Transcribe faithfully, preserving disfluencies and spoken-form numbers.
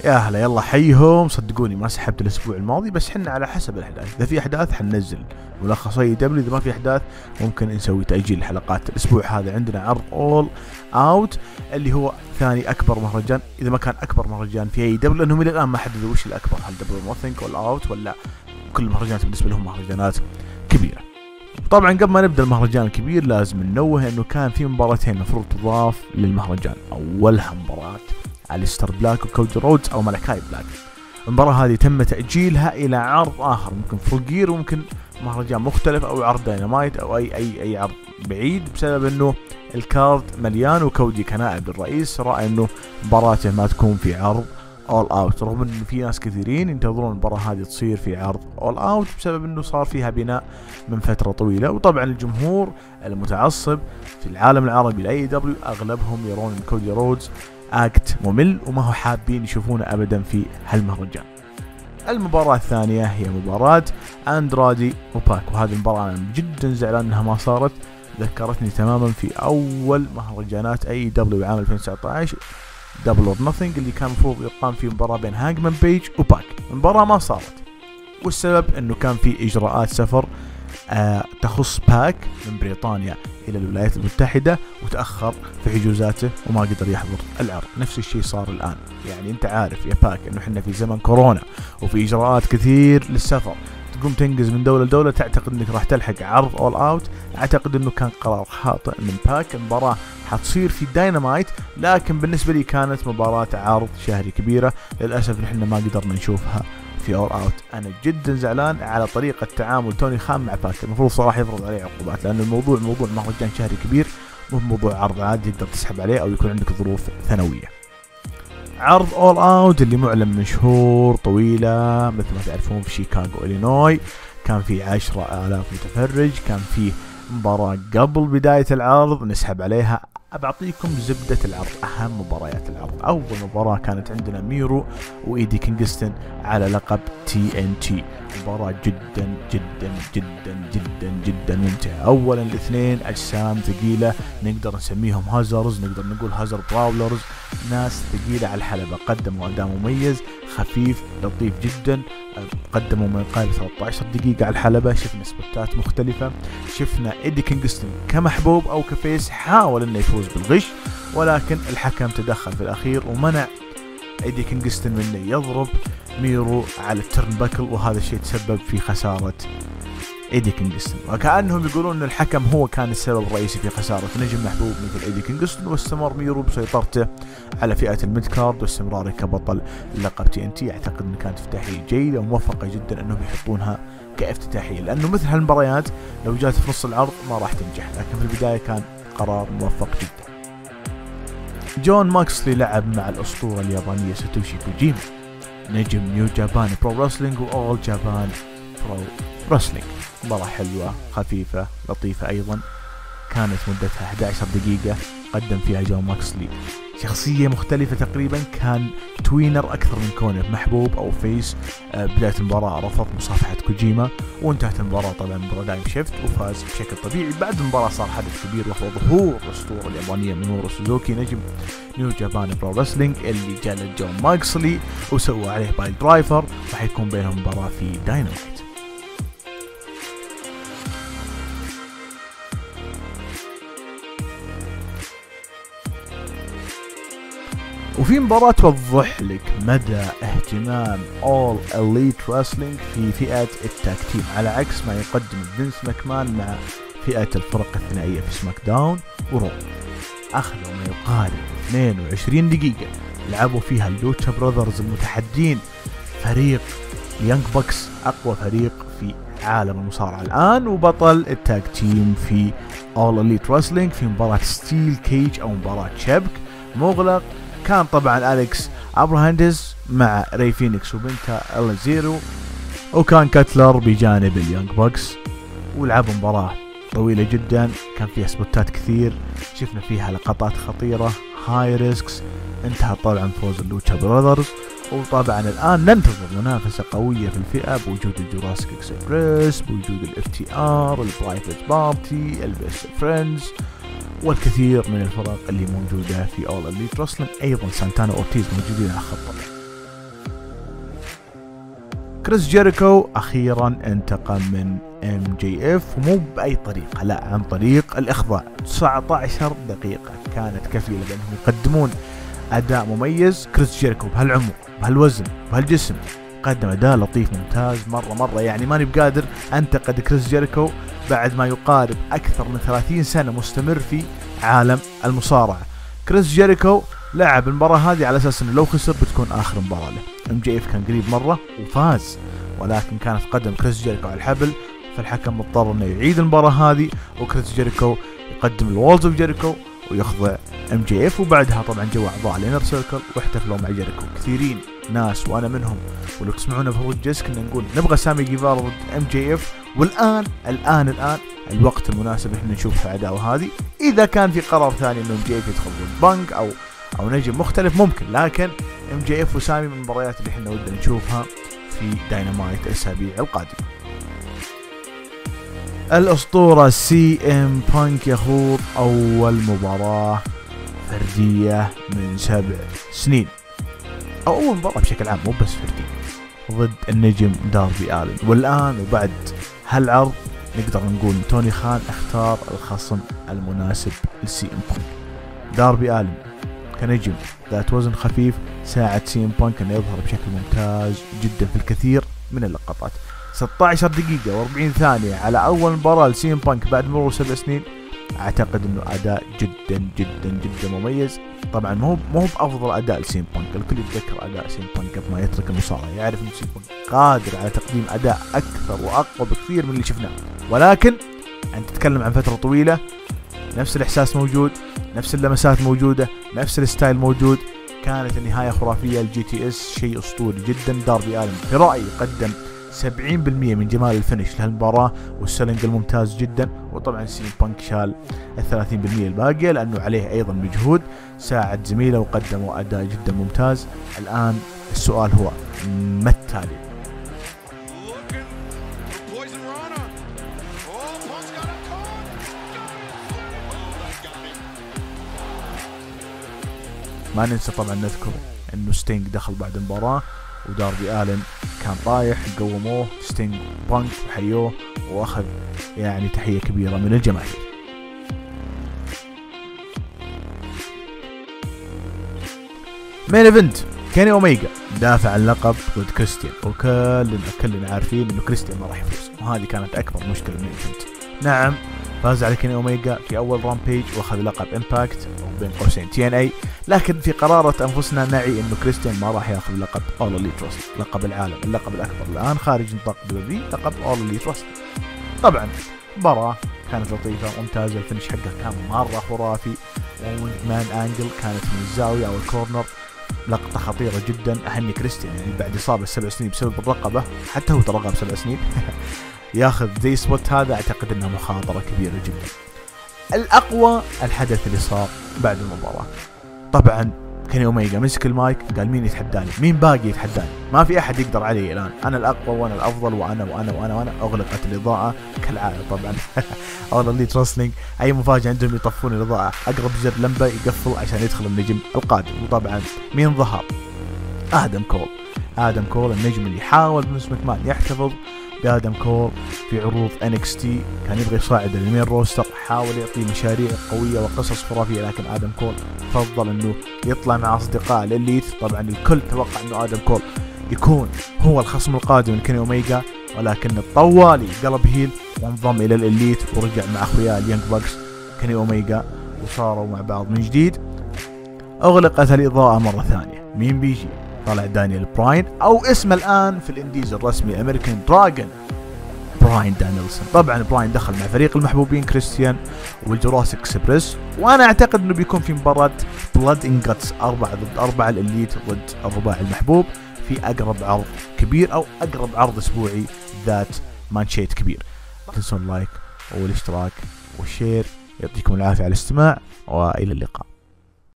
يا هلا، يلا حيهم. صدقوني ما سحبت الاسبوع الماضي، بس حنا على حسب الاحداث، اذا في احداث حننزل ملخصي دبليو، اذا ما في احداث ممكن نسوي تاجيل الحلقات. الاسبوع هذا عندنا عرض اول اوت اللي هو ثاني اكبر مهرجان، اذا ما كان اكبر مهرجان في اي دبليو، لانهم الى الان ما حددوا وش الاكبر، هل دبليو موثنك ولا اوت ولا كل المهرجانات بالنسبه لهم مهرجانات كبيره. طبعا قبل ما نبدا المهرجان الكبير لازم ننوه انه كان في مباراتين المفروض تضاف للمهرجان. اولها مباراه أليستر بلاك وكودي رودز او ملكاي بلاك. المباراة هذه تم تأجيلها إلى عرض آخر، ممكن فول جير وممكن مهرجان مختلف أو عرض داينامايت أو أي أي أي عرض بعيد، بسبب إنه الكارد مليان، وكودي كنائب الرئيس رأى إنه مباراته ما تكون في عرض أول أوت، رغم إن في ناس كثيرين ينتظرون المباراة هذه تصير في عرض أول أوت بسبب إنه صار فيها بناء من فترة طويلة. وطبعا الجمهور المتعصب في العالم العربي لأي دبليو أغلبهم يرون إن كودي رودز اكت ممل وما هو حابين يشوفونه ابدا في هالمهرجان. المباراة الثانية هي مباراة اندرادي وباك، وهذه المباراة انا جدا زعلان انها ما صارت، ذكرتني تماما في اول مهرجانات اي دبليو عام ألفين وتسعة عشر دبل اور نثينج، اللي كان المفروض يقام فيه مباراة بين هاجمان بيج وباك. المباراة ما صارت، والسبب انه كان في اجراءات سفر آه تخص باك من بريطانيا الى الولايات المتحدة، وتأخر في حجوزاته وما قدر يحضر العرض. نفس الشيء صار الآن، يعني انت عارف يا باك انه احنا في زمن كورونا وفي اجراءات كثير للسفر، تقوم تنقز من دولة لدولة تعتقد انك راح تلحق عرض اول اوت. اعتقد انه كان قرار خاطئ من باك. المباراة حتصير في داينامايت، لكن بالنسبة لي كانت مباراة عرض شهري كبيرة، للأسف نحن ما قدرنا نشوفها في اور اوت. انا جدا زعلان على طريقه تعامل توني خان مع باك، المفروض صراحه يفرض عليه عقوبات، لان الموضوع موضوع مهرجان شهري كبير، مو موضوع عرض عادي تقدر تسحب عليه او يكون عندك ظروف ثانويه. عرض اول اوت اللي معلن من شهور طويله مثل ما تعرفون في شيكاغو إلينوي، كان في عشرة آلاف متفرج، كان في مباراة قبل بداية العرض نسحب عليها. أبعطيكم زبدة العرض، أهم مباريات العرض. أول مباراة كانت عندنا ميرو وإيدي كينغستون على لقب تي إن تي، مباراة جدا جدا جدا جدا جدا ممتعة. أولا الاثنين أجسام ثقيلة، نقدر نسميهم هازرز، نقدر نقول هازر براولرز، ناس ثقيلة على الحلبة، قدموا أداء مميز خفيف لطيف جدا. قدموا ما يقارب ثلاثة عشر دقيقة على الحلبة، شفنا سبوتات مختلفة، شفنا إيدي كينغستون كمحبوب أو كفيس حاول إنه يفوز بالغش، ولكن الحكم تدخل في الأخير ومنع إيدي كينغستون من إنه يضرب ميرو على الترن باكل، وهذا الشيء تسبب في خسارة إيدي كينغستون. وكأنهم يقولون أن الحكم هو كان السبب الرئيسي في خسارة نجم محبوب مثل إيدي كينغستون، واستمر ميرو بسيطرته على فئة الميد كارد واستمراره كبطل لقب تي إن تي. أعتقد أن كانت افتتاحية جيدة وموفقة جدا أنهم يحطونها كافتتاحية، لأنه مثل هالمباريات لو جات في نص العرض ما راح تنجح، لكن في البداية كان قرار موفق جدا. جون ماكسلي لعب مع الأسطورة اليابانية ساتوشي كوجيما، نجم نيو جابان برو رسلينج وأول جابان برو رسلينج. مباراة حلوة خفيفة لطيفة أيضا، كانت مدتها أحد عشر دقيقة، قدم فيها جون ماكسلي شخصية مختلفة تقريبا، كان توينر أكثر من كونه محبوب أو فيس. بداية المباراة رفض مصافحة كوجيما، وانتهت المباراة طبعا برودايم شيفت وفاز بشكل طبيعي. بعد المباراة صار حدث كبير وهو ظهور الأسطورة اليابانية مينورو سوزوكي نجم نيو جابان برو رسلينج، اللي جلد جون ماكسلي وسوى عليه بايل درايفر، راح يكون بينهم مباراة في داينامايت. وفي مباراة توضح لك مدى اهتمام All Elite Wrestling في فئة التاك تيم، على عكس ما يقدم فينس ماكمان مع فئة الفرق الثنائية في سماك داون ورو. أخذوا ما يقارب اثنين وعشرين دقيقة لعبوا فيها اللوتشا براذرز المتحدين، فريق يانج بوكس أقوى فريق في عالم المصارعة الآن وبطل التاك تيم في All Elite Wrestling، في مباراة ستيل كيج أو مباراة شبك مغلق. كان طبعا أليكس أبراهاندز مع ري فينيكس وبنتا إل زيرو، وكان كاتلر بجانب اليانج بوكس، ولعبوا مباراة طويلة جدا كان فيها سبوتات كثير، شفنا فيها لقطات خطيرة هاي ريسكس. انتهى طبعا فوز اللوتشا براذرز، وطبعا الآن ننتظر منافسة قوية في الفئة بوجود الجوراسيك اكسبريس، بوجود الاف تي ار، البرايفت بارتي، البيست فريندز، والكثير من الفرق اللي موجودة في All Elite Wrestling. أيضا سانتانا أورتيز موجودين على الخط. كريس جيريكو اخيرا انتقم من ام جي اف، ومو باي طريقه، لا عن طريق الاخضاع. تسعة عشر دقيقه كانت كفيله بانهم يقدمون اداء مميز. كريس جيريكو بهالعمر بهالوزن بهالجسم قدم اداء لطيف ممتاز مره مره، يعني ماني بقادر انتقد كريس جيريكو بعد ما يقارب اكثر من ثلاثين سنه مستمر في عالم المصارعه. كريس جيريكو لعب المباراه هذه على اساس انه لو خسر بتكون اخر مباراه له. ام جي اف كان قريب مره وفاز، ولكن كانت قدم كريس جيريكو على الحبل، فالحكم مضطر انه يعيد المباراه هذه، وكريس جيريكو يقدم الوولز اوف جيريكو ويخضع ام جي اف. وبعدها طبعا جو اعضاء الانر سيركل واحتفلوا مع جيريكو. كثيرين ناس وانا منهم، ولو تسمعونا في هروج جيس كنا نقول نبغى سامي جيفارا ضد ام جي اف، والان الان الان الوقت المناسب احنا نشوف العداوه هذه. اذا كان في قرار ثاني انه ام جي اف يدخل ضد بانك او او نجم مختلف ممكن، لكن ام جي اف وسامي من المباريات اللي احنا ودنا نشوفها في داينامايت الاسابيع القادمه. الاسطوره سي ام بانك يخوض اول مباراه فرديه من سبع سنين، او اول مباراه بشكل عام مو بس فرديه، ضد النجم داربي آلن. والان وبعد هالعرض نقدر نقول توني خان اختار الخصم المناسب لسي ام بانك. داربي آلن كنجم ذات وزن خفيف ساعد سي ام بانك انه يظهر بشكل ممتاز جدا في الكثير من اللقطات. ستة عشر دقيقة وأربعين ثانية على أول مباراة لسي ام بانك بعد مرور سبع سنين، أعتقد إنه أداء جدا جدا جدا مميز. طبعا مو مو بأفضل أداء لسي ام بانك، الكل يتذكر أداء سي ام بانك قبل ما يترك المصارعة، يعرف إن سي ام بانك قادر على تقديم أداء أكثر وأقوى بكثير من اللي شفناه، ولكن أنت تتكلم عن فترة طويلة نفس الإحساس موجود، نفس اللمسات موجودة، نفس الستايل موجود. كانت النهاية خرافية. الجي تي اس شيء أسطوري جدا. داربي آلن في رأيي قدم سبعين بالمئة من جمال الفينش لهالمباراة والسيلينج الممتاز جدا، وطبعا سي بانك شال الثلاثين بالمئة الباقية لأنه عليه أيضا مجهود، ساعد زميله وقدموا أداء جدا ممتاز. الآن السؤال هو ما التالي؟ ما ننسى طبعا نذكر انه ستينج دخل بعد المباراة وداربي آلن كان رايح، قوموه ستينج بانك وحيوه واخذ يعني تحية كبيرة من الجماهير. مين ايفنت كيني اوميجا دافع عن اللقب ضد كريستيان، وكلنا كلنا عارفين انه كريستيان ما راح يفوز، وهذه كانت اكبر مشكلة من ايفنت. نعم فاز على كيني اوميجا في اول رامبيج واخذ لقب امباكت وبين قوسين تي ان اي، لكن في قرارة انفسنا نعي انه كريستيان ما راح ياخذ لقب اول اليت رسل، لقب العالم، اللقب الاكبر الان خارج نطاق دبليو، لقب اول اليت رسل. طبعا مباراة كانت لطيفة ممتازة، الفينش حقه كان مرة خرافي، مان انجل كانت من الزاوية او الكورنر، لقطة خطيرة جدا. اهني كريستيان يعني بعد اصابة سبع سنين بسبب الرقبة، حتى هو ترى غاب سبع سنين ياخذ زي سبوت، هذا اعتقد انها مخاطرة كبيرة جدا. الاقوى الحدث اللي صار بعد المباراة، طبعا كيني اوميجا مسك المايك قال مين يتحداني؟ مين باقي يتحداني؟ ما في احد يقدر علي الان، انا الاقوى وانا الافضل وانا وانا وانا وانا. اغلقت الاضاءة كالعادة طبعا اول اليت رسلينج اي مفاجأة عندهم يطفون الاضاءة، اقرب زر لمبة يقفل عشان يدخل النجم القادم. وطبعا مين ظهر؟ ادم كول. ادم كول النجم اللي حاول فينس ماكمان يحتفظ بآدم كول في عروض إن إكس تي، كان يبغى يصعد المين روستر، حاول يعطيه مشاريع قوية وقصص خرافية، لكن آدم كول فضل انه يطلع مع اصدقاء الاليت. طبعا الكل توقع انه آدم كول يكون هو الخصم القادم من كيني اوميجا، ولكن الطوالي قلب هيل وانضم الى الاليت ورجع مع اخوياه اليانج باكس كيني اوميجا وصاروا مع بعض من جديد. اغلقت الاضاءة مرة ثانية، مين بيجي؟ طلع دانيال براين او اسمه الان في الانديز الرسمي امريكان دراجون براين دانيلسون. طبعا براين دخل مع فريق المحبوبين كريستيان والجوراسيك اكسبريس، وانا اعتقد انه بيكون في مباراة بلاد ان جاتس أربعة ضد أربعة الاليت ضد الرباعي المحبوب في اقرب عرض كبير او اقرب عرض اسبوعي ذات مانشيت كبير. لا تنسون اللايك والاشتراك والشير، يعطيكم العافية على الاستماع والى اللقاء.